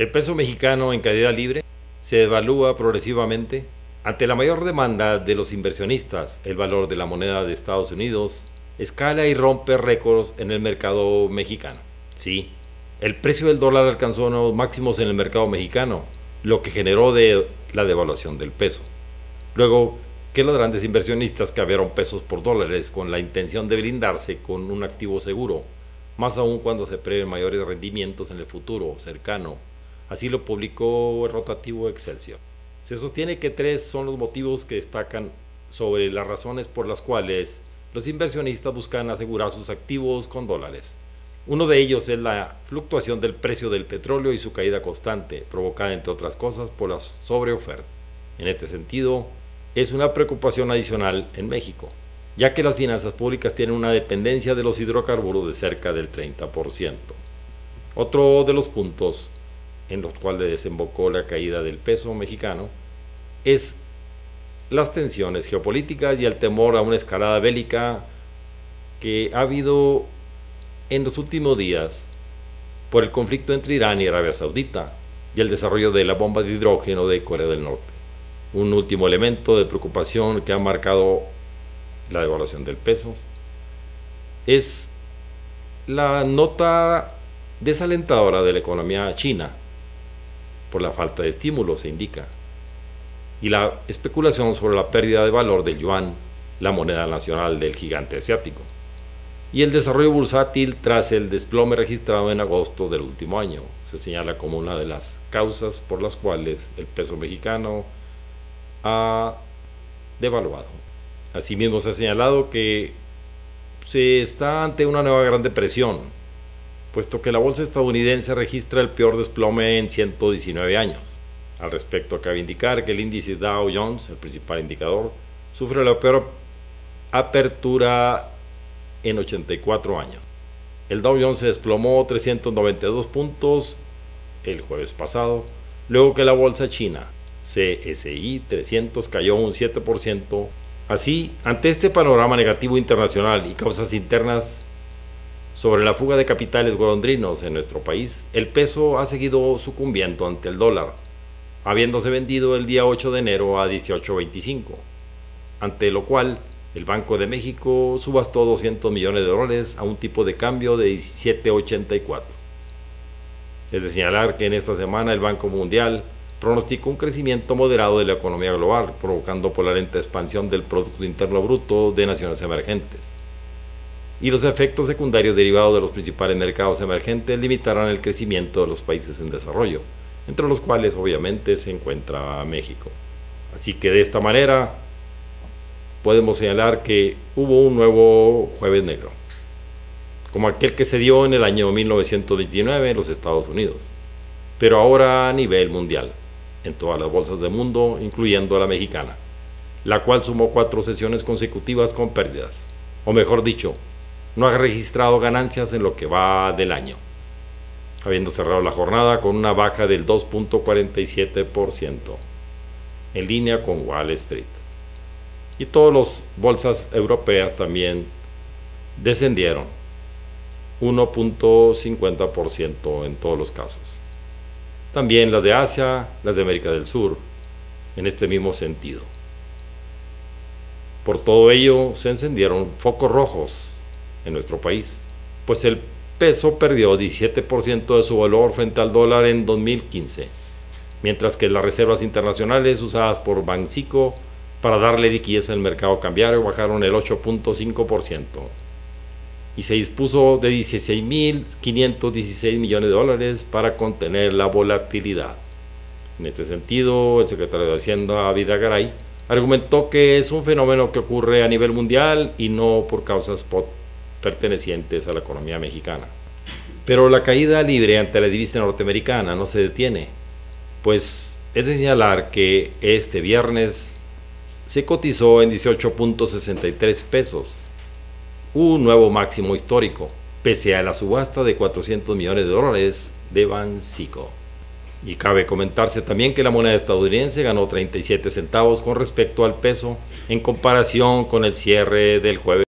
El peso mexicano en caída libre se devalúa progresivamente. Ante la mayor demanda de los inversionistas, el valor de la moneda de Estados Unidos escala y rompe récords en el mercado mexicano. Sí, el precio del dólar alcanzó nuevos máximos en el mercado mexicano, lo que generó la devaluación del peso. Luego que los grandes inversionistas cambiaron pesos por dólares con la intención de blindarse con un activo seguro, más aún cuando se prevén mayores rendimientos en el futuro cercano. Así lo publicó el rotativo Excelsior. Se sostiene que tres son los motivos que destacan sobre las razones por las cuales los inversionistas buscan asegurar sus activos con dólares. Uno de ellos es la fluctuación del precio del petróleo y su caída constante, provocada entre otras cosas por la sobreoferta. En este sentido, es una preocupación adicional en México, ya que las finanzas públicas tienen una dependencia de los hidrocarburos de cerca del 30%. Otro de los puntos en los cuales desembocó la caída del peso mexicano es las tensiones geopolíticas y el temor a una escalada bélica que ha habido en los últimos días por el conflicto entre Irán y Arabia Saudita y el desarrollo de la bomba de hidrógeno de Corea del Norte. Un último elemento de preocupación que ha marcado la devaluación del peso es la nota desalentadora de la economía china por la falta de estímulo, se indica, y la especulación sobre la pérdida de valor del yuan, la moneda nacional del gigante asiático, y el desarrollo bursátil tras el desplome registrado en agosto del último año. Se señala como una de las causas por las cuales el peso mexicano ha devaluado. Asimismo, se ha señalado que se está ante una nueva gran depresión, puesto que la bolsa estadounidense registra el peor desplome en 119 años. Al respecto, cabe indicar que el índice Dow Jones, el principal indicador, sufre la peor apertura en 84 años. El Dow Jones se desplomó 392 puntos el jueves pasado, luego que la bolsa china CSI 300 cayó un 7%. Así, ante este panorama negativo internacional y causas internas sobre la fuga de capitales golondrinos en nuestro país, el peso ha seguido sucumbiendo ante el dólar, habiéndose vendido el día 8 de enero a 18.25, ante lo cual el Banco de México subastó 200 millones de dólares a un tipo de cambio de 17.84. Es de señalar que en esta semana el Banco Mundial pronosticó un crecimiento moderado de la economía global, provocando por la lenta expansión del Producto Interno Bruto de naciones emergentes. Y los efectos secundarios derivados de los principales mercados emergentes limitarán el crecimiento de los países en desarrollo, entre los cuales obviamente se encuentra México. Así que de esta manera podemos señalar que hubo un nuevo jueves negro, como aquel que se dio en el año 1929 en los Estados Unidos, pero ahora a nivel mundial, en todas las bolsas del mundo, incluyendo la mexicana, la cual sumó 4 sesiones consecutivas con pérdidas, o mejor dicho, no ha registrado ganancias en lo que va del año, habiendo cerrado la jornada con una baja del 2.47%, en línea con Wall Street. Y todas las bolsas europeas también descendieron 1.50% en todos los casos. También las de Asia, las de América del Sur, en este mismo sentido. Por todo ello, se encendieron focos rojos en nuestro país, pues el peso perdió 17% de su valor frente al dólar en 2015, mientras que las reservas internacionales usadas por Banxico para darle liquidez al mercado cambiario bajaron el 8.5% y se dispuso de 16.516 millones de dólares para contener la volatilidad. En este sentido, el secretario de Hacienda, Videgaray, argumentó que es un fenómeno que ocurre a nivel mundial y no por causas pertenecientes a la economía mexicana. Pero la caída libre ante la divisa norteamericana no se detiene, pues es de señalar que este viernes se cotizó en 18.63 pesos, un nuevo máximo histórico, pese a la subasta de 400 millones de dólares de Banxico. Y cabe comentarse también que la moneda estadounidense ganó 37 centavos con respecto al peso en comparación con el cierre del jueves.